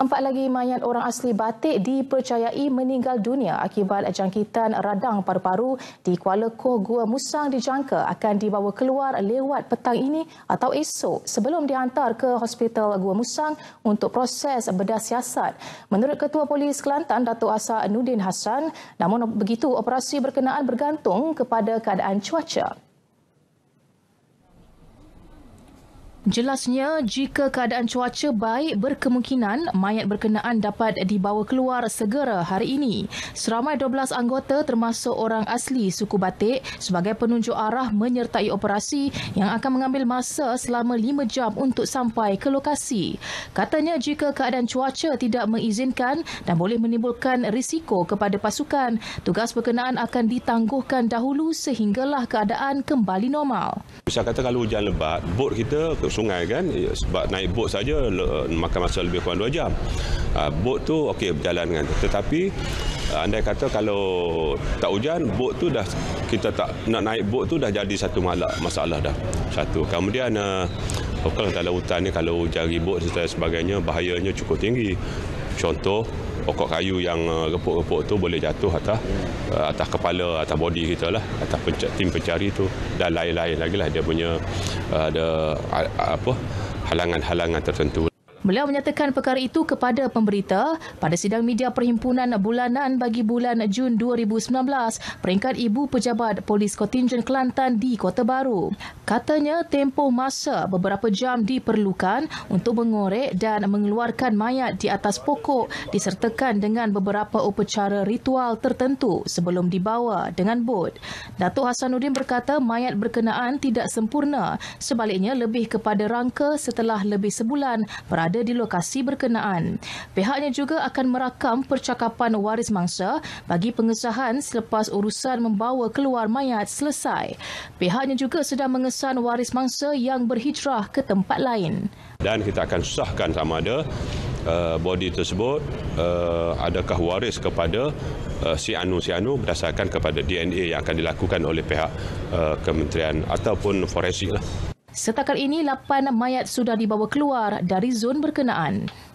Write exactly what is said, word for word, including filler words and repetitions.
Empat lagi mayat orang asli Batik dipercayai meninggal dunia akibat jangkitan radang paru-paru di Kuala Koh, Gua Musang dijangka akan dibawa keluar lewat petang ini atau esok sebelum dihantar ke Hospital Gua Musang untuk proses bedah siasat. Menurut Ketua Polis Kelantan, Datuk Hasanuddin Hassan, namun begitu operasi berkenaan bergantung kepada keadaan cuaca. Jelasnya, jika keadaan cuaca baik, berkemungkinan mayat berkenaan dapat dibawa keluar segera hari ini. Seramai dua belas anggota termasuk orang asli suku Batik sebagai penunjuk arah menyertai operasi yang akan mengambil masa selama lima jam untuk sampai ke lokasi. Katanya, jika keadaan cuaca tidak mengizinkan dan boleh menimbulkan risiko kepada pasukan, tugas berkenaan akan ditangguhkan dahulu sehinggalah keadaan kembali normal. Saya kata kalau hujan lebat, bot kita ke sungai kan, sebab naik bot saja makan masa lebih kurang dua jam. Bot tu okey berjalan kan, tetapi andai kata kalau tak hujan, bot tu dah kita tak nak naik bot tu dah jadi satu masalah dah. Satu. Kemudian kalau dalam hutan ni kalau hujan ribut dan sebagainya, bahayanya cukup tinggi. Contoh, pokok kayu yang repuk-repuk tu boleh jatuh atas atas kepala, atas body kita lah, atas penca- tim pencari tu, dan lain-lain lagi lah dia punya ada apa halangan-halangan tertentu. Beliau menyatakan perkara itu kepada pemberita pada sidang media perhimpunan bulanan bagi bulan Jun dua ribu sembilan belas peringkat Ibu Pejabat Polis Kontingen Kelantan di Kota Baru. Katanya tempoh masa beberapa jam diperlukan untuk mengorek dan mengeluarkan mayat di atas pokok disertakan dengan beberapa upacara ritual tertentu sebelum dibawa dengan bot. Datuk Hasanuddin berkata mayat berkenaan tidak sempurna, sebaliknya lebih kepada rangka setelah lebih sebulan berada di lokasi berkenaan. Pihaknya juga akan merakam percakapan waris mangsa bagi pengesahan selepas urusan membawa keluar mayat selesai. Pihaknya juga sedang mengesan waris mangsa yang berhijrah ke tempat lain. Dan kita akan susahkan sama ada uh, body tersebut uh, adakah waris kepada uh, si anu si anu berdasarkan kepada D N A yang akan dilakukan oleh pihak uh, kementerian ataupun forensik lah. Setakat ini, lapan mayat sudah dibawa keluar dari zon berkenaan.